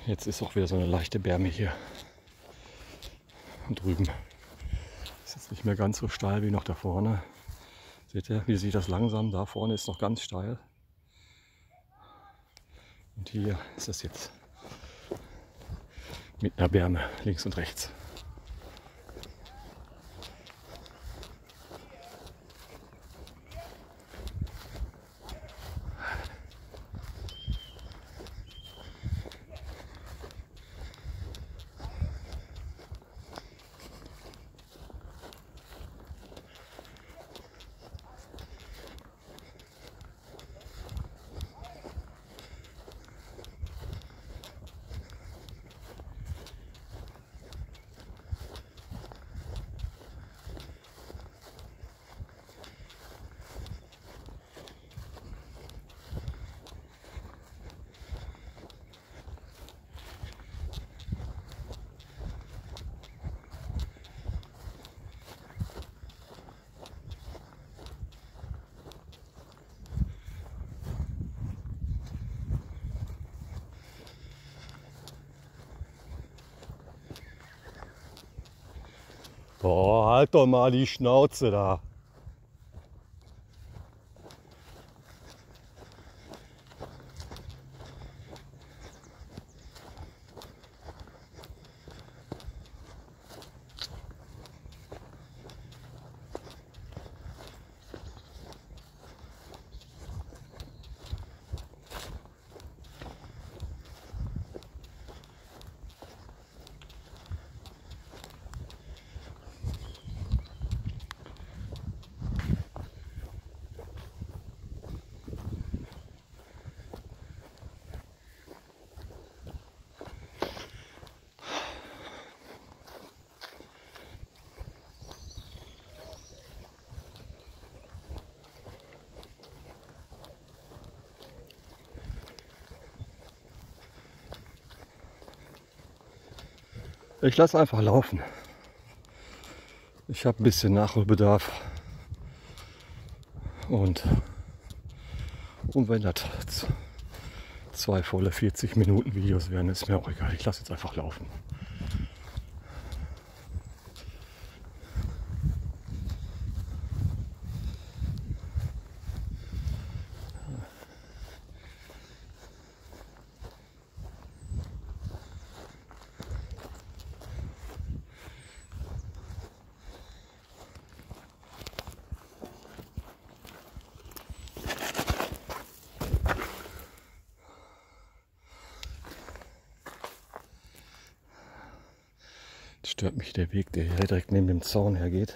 Jetzt ist auch wieder so eine leichte Bärme hier. Und drüben ist jetzt nicht mehr ganz so steil wie noch da vorne. Seht ihr, wie sich das langsam, da vorne ist noch ganz steil. Und hier ist es jetzt mit einer Bärme links und rechts. Boah, halt doch mal die Schnauze da. Ich lasse einfach laufen. Ich habe ein bisschen Nachholbedarf. Und wenn das 2 volle 40 Minuten Videos werden, ist mir auch egal. Ich lasse jetzt einfach laufen. Stört mich der Weg, der hier direkt neben dem Zaun hergeht.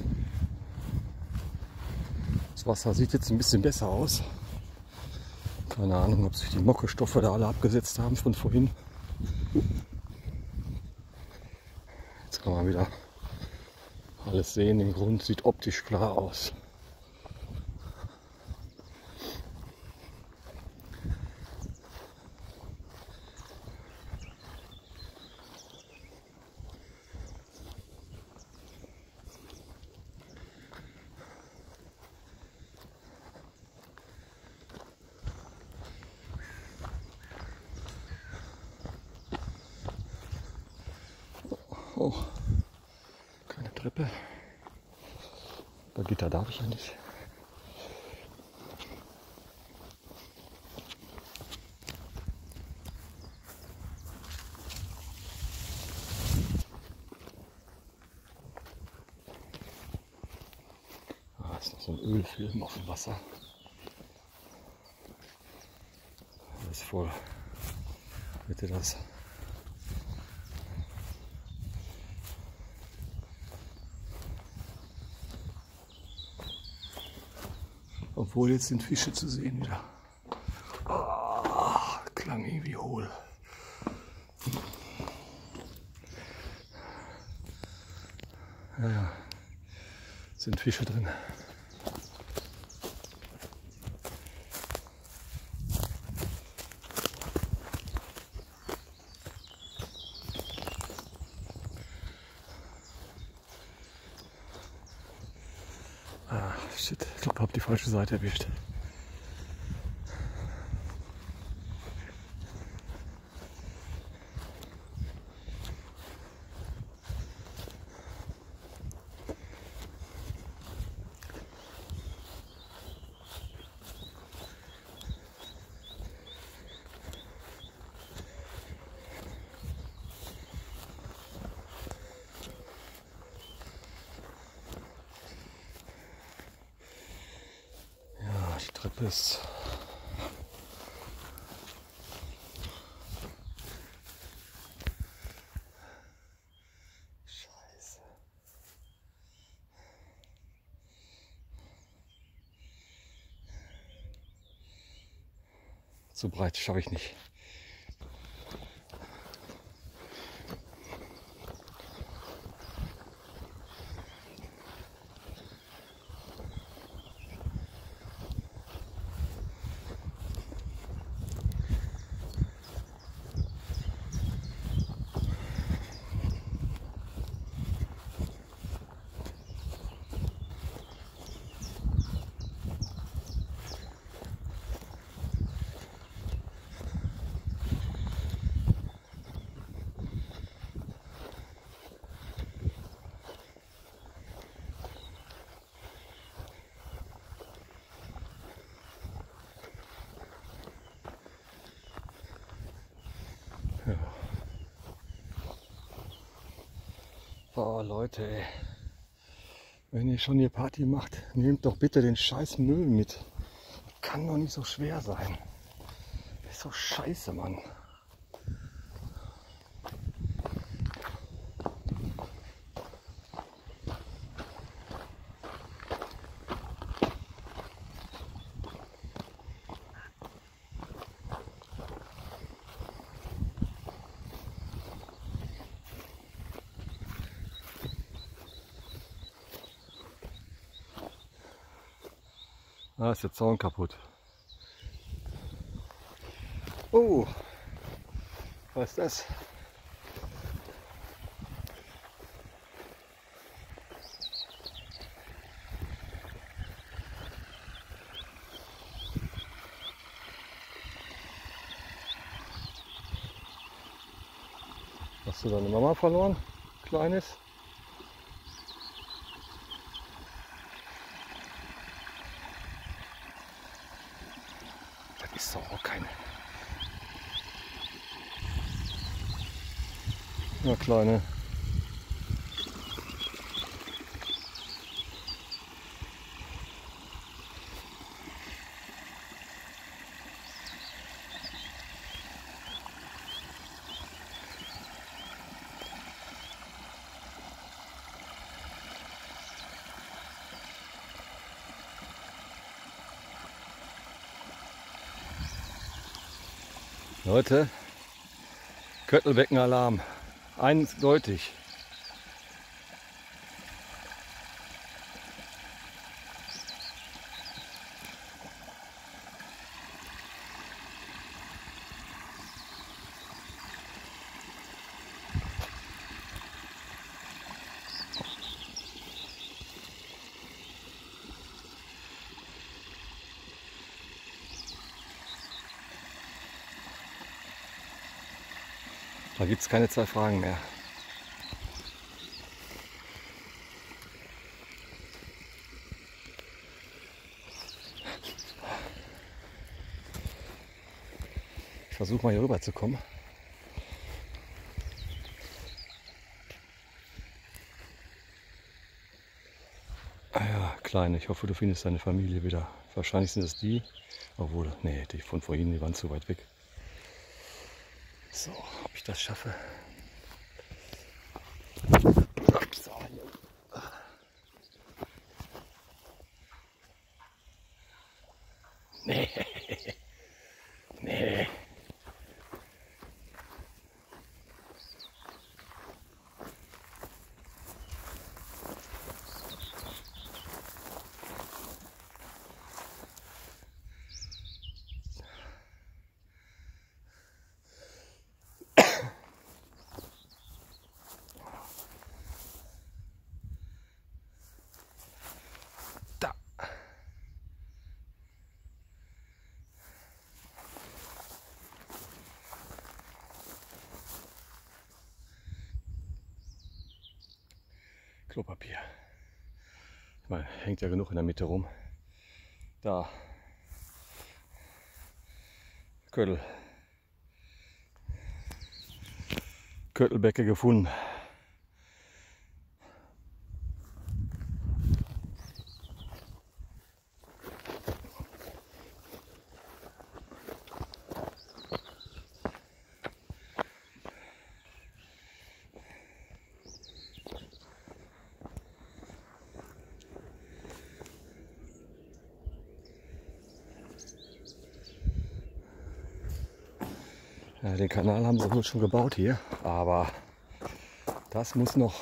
Das Wasser sieht jetzt ein bisschen besser aus. Keine Ahnung, ob sich die Mockestoffe da alle abgesetzt haben von vorhin. Jetzt kann man wieder alles sehen. Im Grund sieht optisch klar aus. Oh, keine Treppe. Bei Gitter darf ich ja nicht. Ah, ist noch so ein Ölfilm auf dem Wasser. Alles voll. Seht ihr das? Obwohl jetzt sind Fische zu sehen wieder. Ah, klang irgendwie hohl. Ja, ja, sind Fische drin. Ah, shit, ich glaube, ich habe die falsche Seite erwischt. Ja, die Treppe ist scheiße. So breit schaffe ich nicht. Ja. Oh Leute, ey. Wenn ihr schon hier Party macht, nehmt doch bitte den scheiß Müll mit. Kann doch nicht so schwer sein. Ist so scheiße, Mann. Ah, ist der Zaun kaputt. Oh, was ist das? Hast du deine Mama verloren, Kleines? Das ist doch auch keine. Na, Kleine. Leute, Köttelbeckenalarm. Eindeutig. Da gibt es keine zwei Fragen mehr. Ich versuche mal hier rüber zu kommen. Ah ja, Kleine, ich hoffe, du findest deine Familie wieder. Wahrscheinlich sind es die, obwohl, nee, die von vorhin, die waren zu weit weg. So, ob ich das schaffe. So, nee, nee. Da. Klopapier. Ich meine, hängt ja genug in der Mitte rum. Da. Köttelbecke gefunden. Ja, den Kanal haben sie wohl schon gebaut hier, aber das muss noch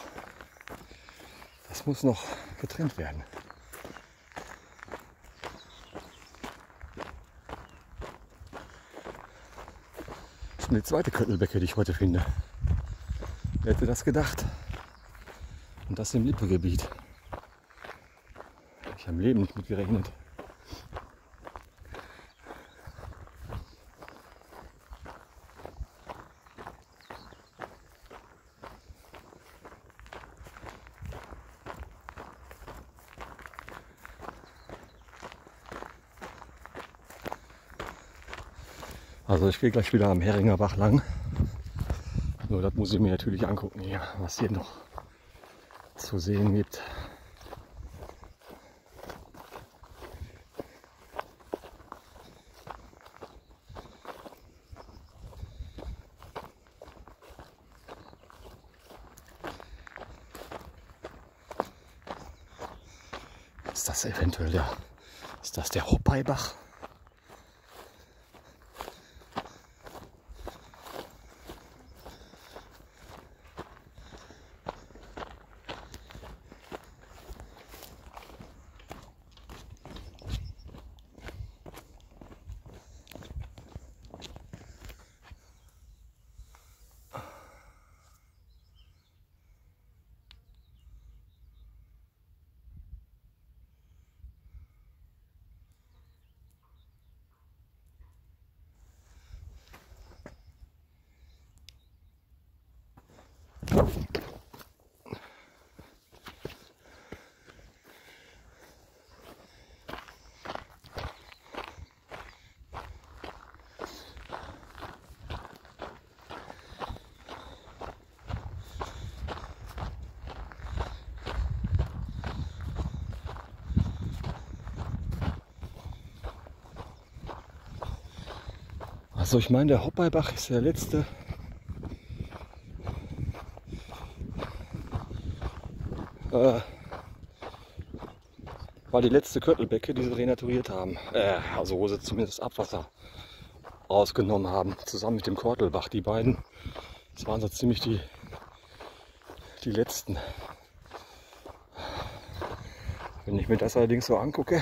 getrennt werden. Das ist die zweite Köttelbecke, die ich heute finde. Wer hätte das gedacht? Und das im Lippe-Gebiet. Habe ich am Leben nicht mit gerechnet. Also ich gehe gleich wieder am Heringer Bach lang. Nur das muss ich mir natürlich angucken hier, was hier noch zu sehen gibt. Ist das eventuell der Hoppeibach? Also ich meine, der Hoppeibach ist der letzte war die letzte Köttelbecke, die sie renaturiert haben. Also wo sie zumindest Abwasser rausgenommen haben, zusammen mit dem Kortelbach. Die beiden, das waren so ziemlich die letzten. Wenn ich mir das allerdings so angucke,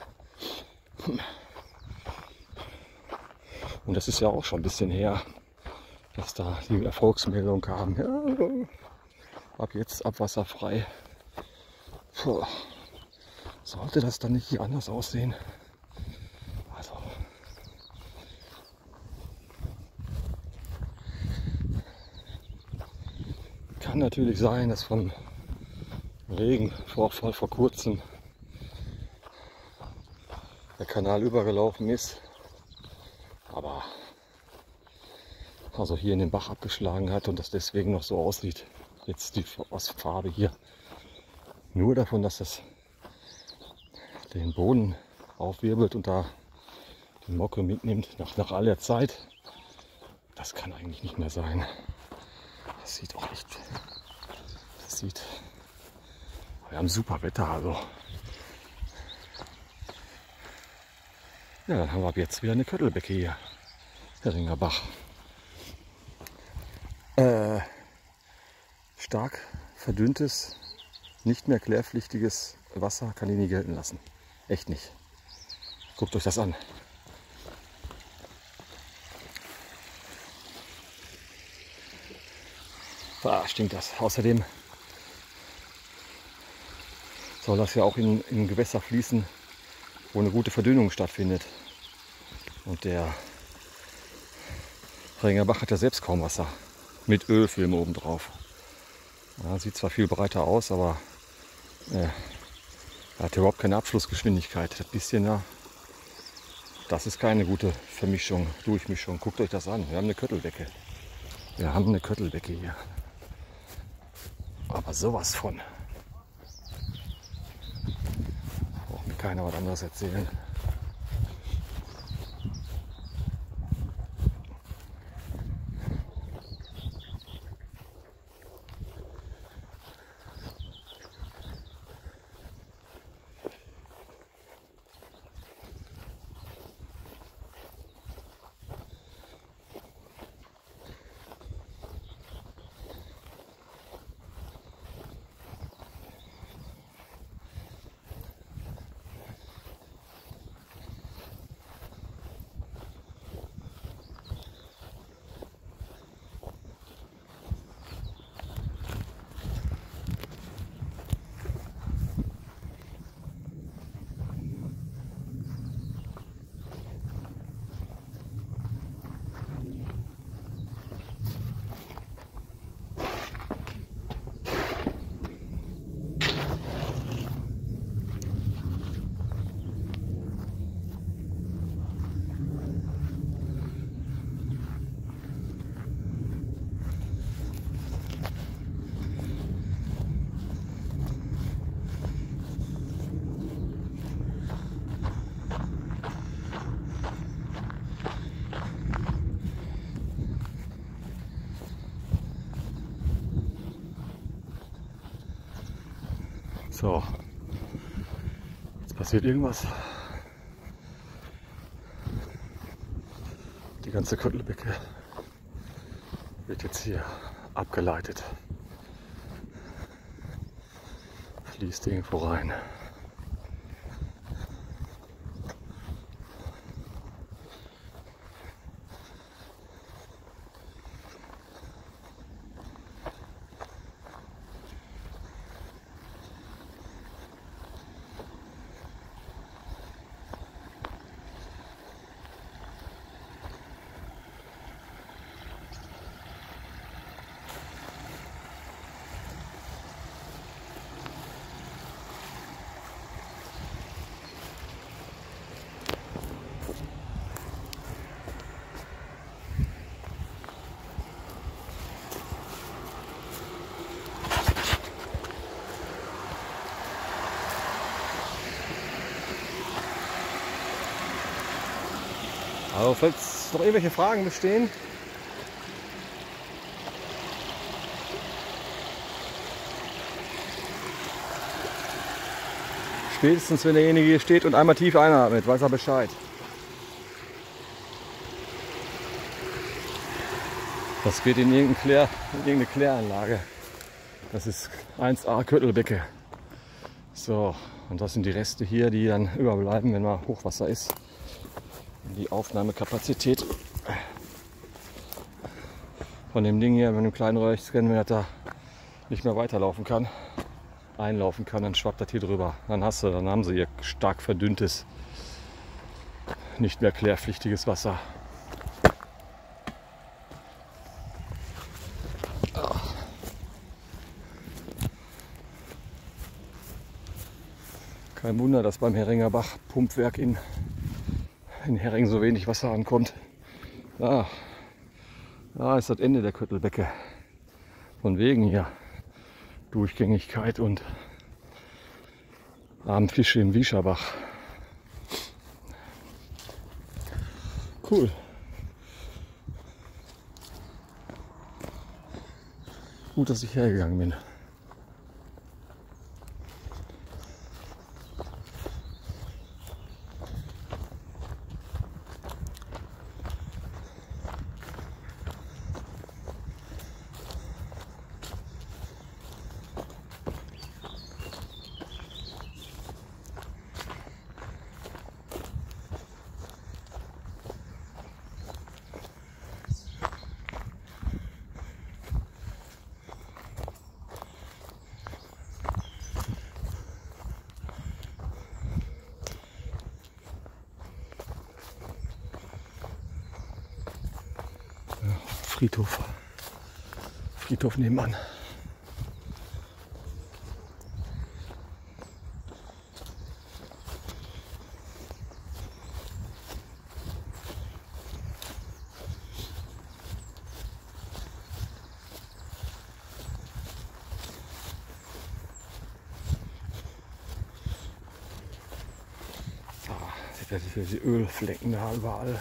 und das ist ja auch schon ein bisschen her, dass da die Erfolgsmeldung kam, ja, ab jetzt abwasserfrei. Puh. Sollte das dann nicht hier anders aussehen? Also, kann natürlich sein, dass vom Regenvorfall vor kurzem der Kanal übergelaufen ist, aber also hier in den Bach abgeschlagen hat und das deswegen noch so aussieht. Jetzt die Farbe hier. Nur davon, dass das den Boden aufwirbelt und da die Mocke mitnimmt nach aller Zeit. Das kann eigentlich nicht mehr sein. Das sieht auch echt. Das sieht. Wir haben super Wetter, also. Ja, dann haben wir ab jetzt wieder eine Köttelbecke hier. Heringer Bach. Stark verdünntes, nicht mehr klärpflichtiges Wasser kann ich nie gelten lassen. Echt nicht. Guckt euch das an. Stinkt das. Außerdem soll das ja auch in Gewässer fließen, wo eine gute Verdünnung stattfindet. Und der Heringer Bach hat ja selbst kaum Wasser. Mit Ölfilm obendrauf. Ja, sieht zwar viel breiter aus, aber er hat überhaupt keine Abflussgeschwindigkeit. Das bisschen da, das ist keine gute Vermischung, Durchmischung. Guckt euch das an. Wir haben eine Köttelbecke. Wir haben eine Köttelbecke hier. Aber sowas von. Braucht mir keiner was anderes erzählen. So, jetzt passiert irgendwas. Die ganze Köttelbecke wird jetzt hier abgeleitet. Fließt irgendwo rein. Also falls noch irgendwelche Fragen bestehen, spätestens wenn derjenige hier steht und einmal tief einatmet, weiß er Bescheid. Das geht in irgendeine Kläranlage. Das ist 1A Köttelbecke. So, und das sind die Reste hier, die dann überbleiben, wenn mal Hochwasser ist. Die Aufnahmekapazität von dem Ding hier, mit dem kleinen Röhrchen, wenn das da nicht mehr weiterlaufen kann, einlaufen kann, dann schwappt das hier drüber. Dann haben sie ihr stark verdünntes, nicht mehr klärpflichtiges Wasser. Kein Wunder, dass beim Heringer Bach Pumpwerk in Hering so wenig Wasser ankommt. Da ist das Ende der Köttelbecke. Von wegen hier Durchgängigkeit und armen Fische im Wiescherbach. Cool. Gut, dass ich hergegangen bin. Friedhof nebenan. Die Ölflecken da überall.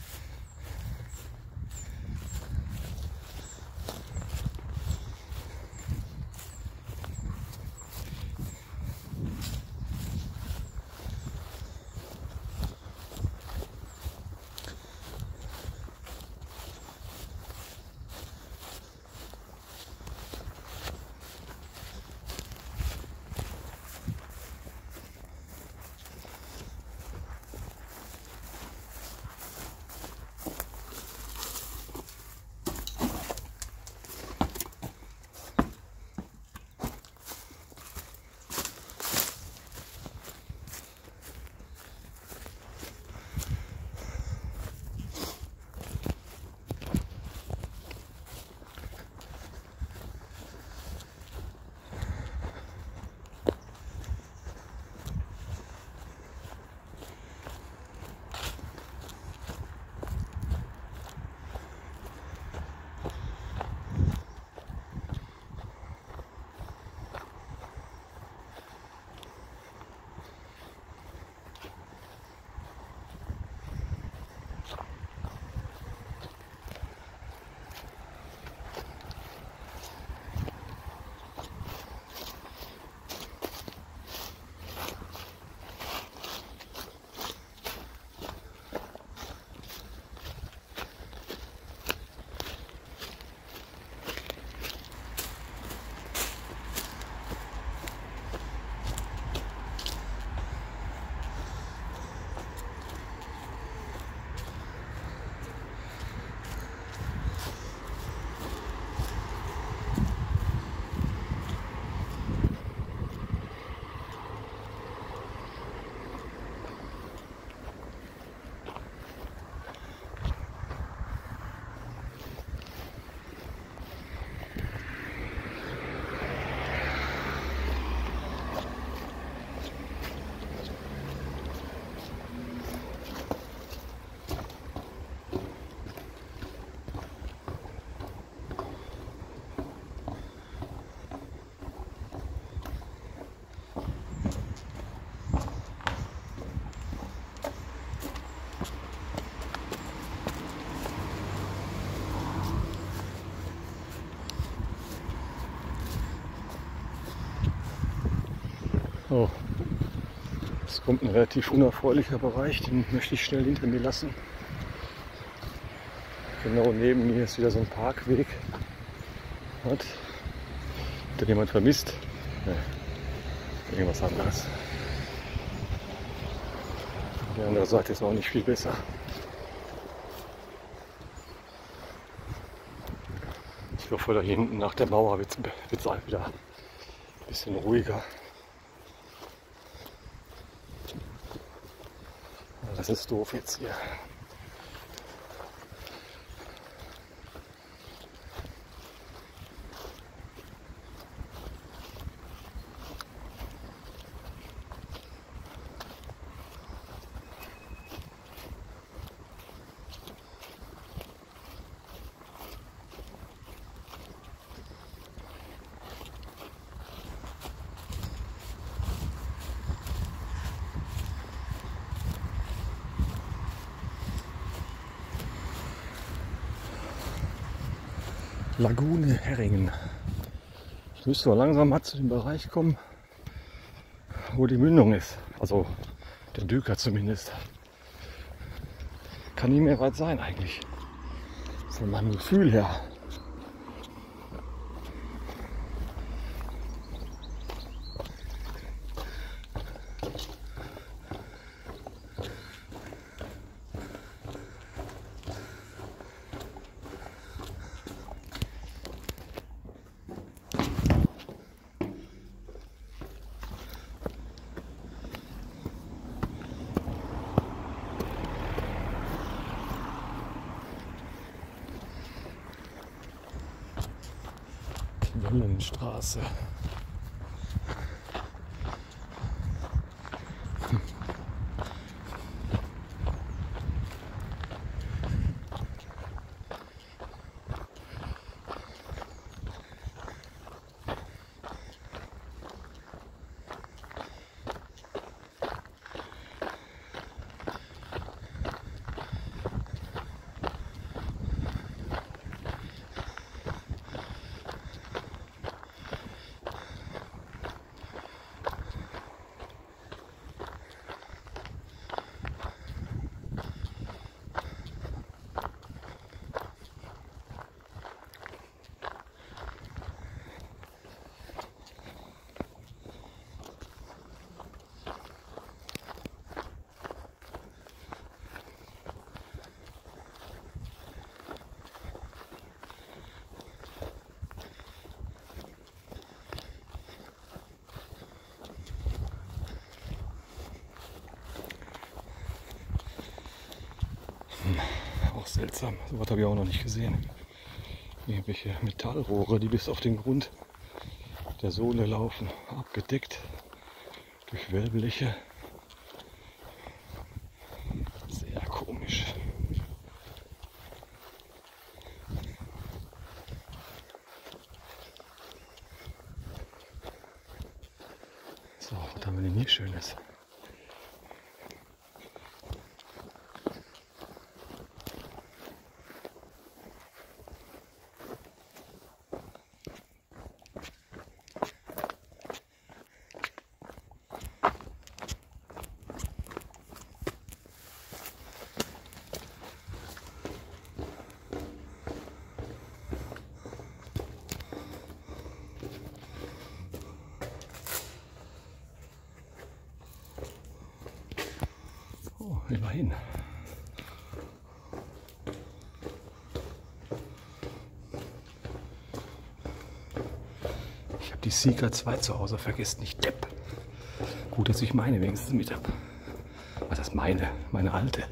Oh, es kommt ein relativ unerfreulicher Bereich, den möchte ich schnell hinter mir lassen. Genau neben mir ist wieder so ein Parkweg. Hat da jemand vermisst? Ne, irgendwas anderes. Die andere Seite ist auch nicht viel besser. Ich hoffe, da hinten nach der Mauer wird es wieder ein bisschen ruhiger. Das ist doof jetzt hier. Lagune Herringen. Ich müsste so langsam mal zu dem Bereich kommen, wo die Mündung ist. Also der Düker zumindest. Kann nicht mehr weit sein eigentlich. Von meinem Gefühl her. Wellenstraße. Auch seltsam, so was habe ich auch noch nicht gesehen. Irgendwelche Metallrohre, die bis auf den Grund der Sohle laufen, abgedeckt durch Wellbleche. Sehr komisch. So, was haben wir denn hier Schönes? Oh, immerhin. Ich habe die Seeker 2 zu Hause vergessen, ich Depp. Gut, dass ich meine wenigstens mit habe. Was ist meine alte?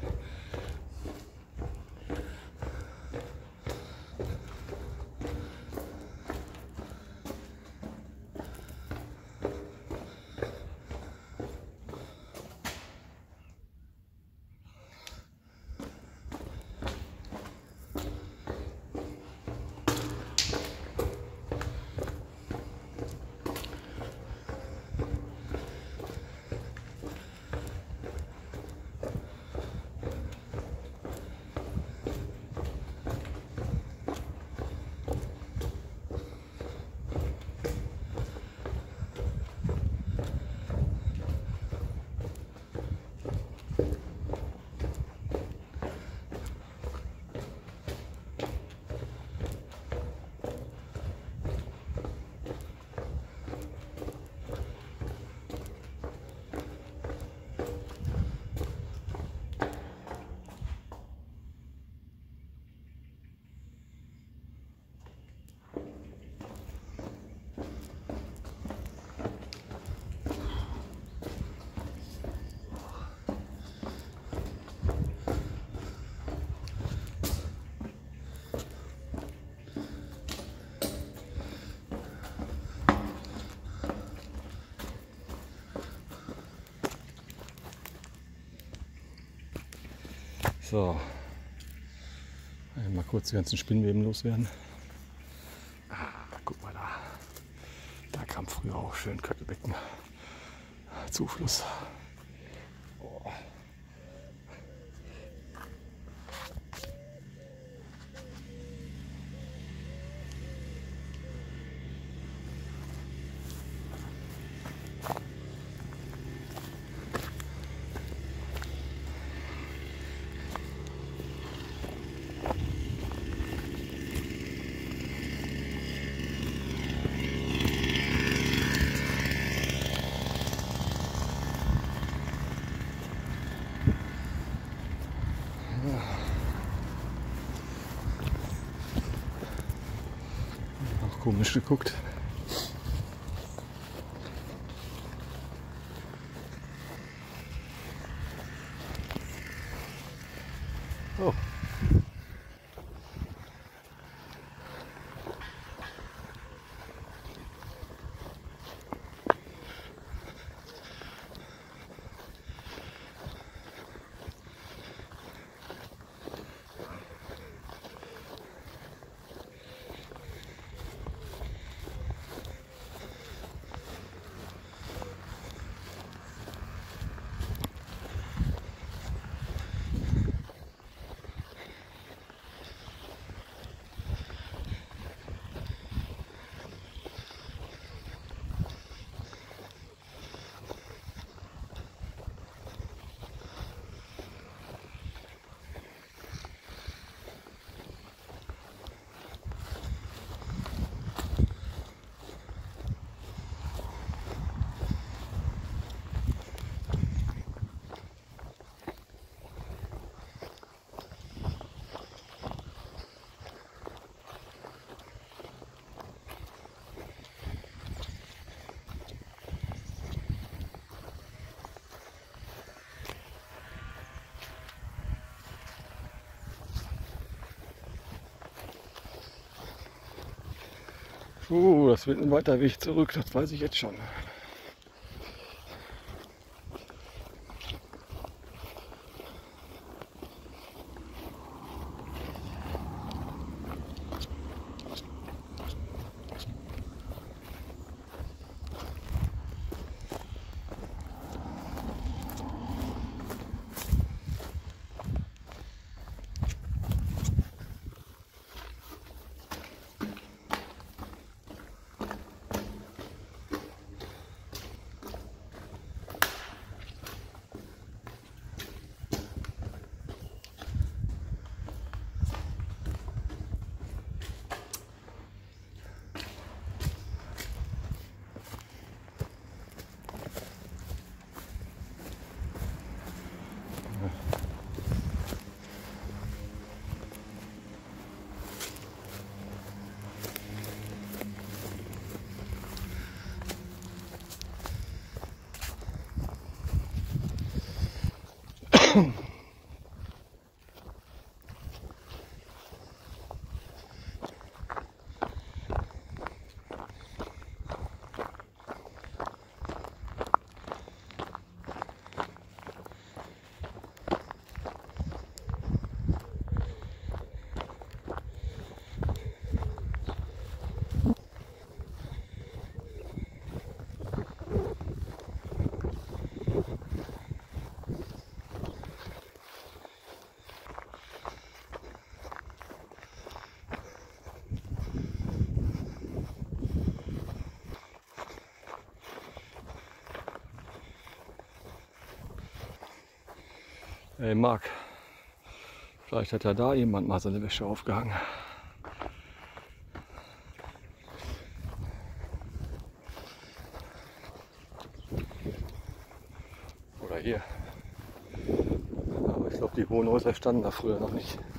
So. Mal kurz die ganzen Spinnweben loswerden. Guck mal da. Da kam früher auch schön Köttelbecken. Zufluss. Oh. Auch komisch geguckt. Oh. Das wird ein weiter Weg zurück, das weiß ich jetzt schon. Ey Marc, vielleicht hat ja da jemand mal seine Wäsche aufgehangen. Oder hier. Aber ich glaube, die Wohnhäuser standen da früher noch nicht.